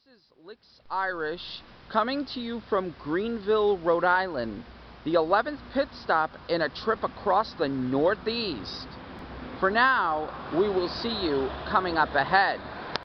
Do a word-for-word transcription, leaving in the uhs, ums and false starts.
is Licks Irish coming to you from Greenville, Rhode Island, the eleventh pit stop in a trip across the Northeast. For now, we will see you coming up ahead.